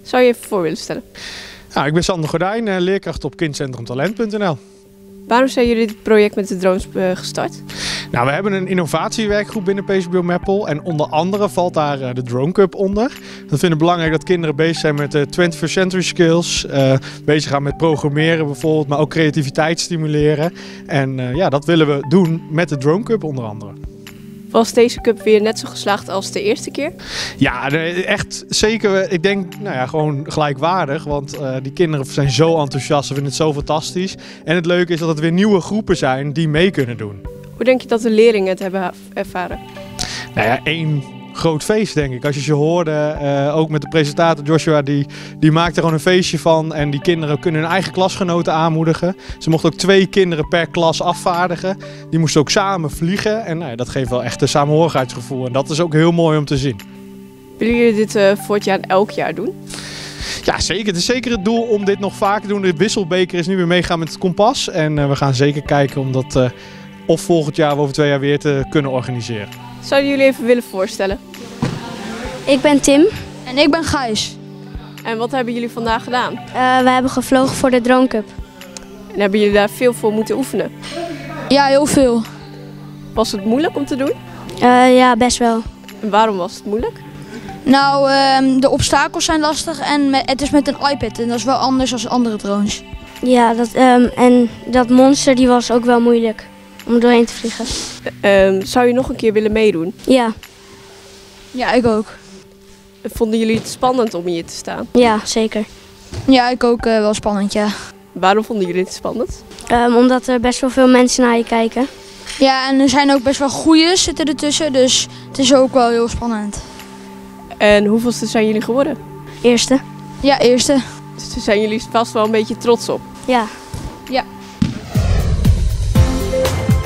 Zou je even voor willen stellen? Nou, ik ben Sander Gordijn, leerkracht op kindcentrumtalent.nl. Waarom zijn jullie dit project met de drones gestart? Nou, we hebben een innovatiewerkgroep binnen PCBO Meppel en onder andere valt daar de Drone Cup onder. We vinden het belangrijk dat kinderen bezig zijn met 21st century skills, bezig gaan met programmeren bijvoorbeeld, maar ook creativiteit stimuleren. En ja, dat willen we doen met de Drone Cup onder andere. Was deze cup weer net zo geslaagd als de eerste keer? Ja, echt zeker. Ik denk gewoon gelijkwaardig, want die kinderen zijn zo enthousiast, ze vinden het zo fantastisch. En het leuke is dat het weer nieuwe groepen zijn die mee kunnen doen. Hoe denk je dat de leerlingen het hebben ervaren? Nou ja, één groot feest denk ik. Als je ze hoorde, ook met de presentator Joshua, die maakte er gewoon een feestje van. En die kinderen kunnen hun eigen klasgenoten aanmoedigen. Ze mochten ook 2 kinderen per klas afvaardigen. Die moesten ook samen vliegen. En dat geeft wel echt een samenhorigheidsgevoel. En dat is ook heel mooi om te zien. Willen jullie dit voortjaar elk jaar doen? Ja, zeker. Het is zeker het doel om dit nog vaker te doen. De wisselbeker is nu weer meegaan met het kompas. En we gaan zeker kijken om dat of volgend jaar of over 2 jaar weer te kunnen organiseren. Zouden jullie even willen voorstellen? Ik ben Tim. En ik ben Gijs. En wat hebben jullie vandaag gedaan? We hebben gevlogen voor de Drone Cup. En hebben jullie daar veel voor moeten oefenen? Ja, heel veel. Was het moeilijk om te doen? Ja, best wel. En waarom was het moeilijk? Nou, de obstakels zijn lastig en het is met een iPad en dat is wel anders dan andere drones. Ja, en dat monster die was ook wel moeilijk om doorheen te vliegen. Zou je nog een keer willen meedoen? Ja, Ja, ik ook. Vonden jullie het spannend om hier te staan? ja, zeker. Ja, ik ook wel spannend, ja. Waarom vonden jullie het spannend? Omdat er best wel veel mensen naar je kijken. Ja, en er zijn ook best wel goeie zitten ertussen, dus het is ook wel heel spannend. En hoeveelste zijn jullie geworden? Eerste. Ja, eerste. Dus daar zijn jullie vast wel een beetje trots op. Ja. Ja.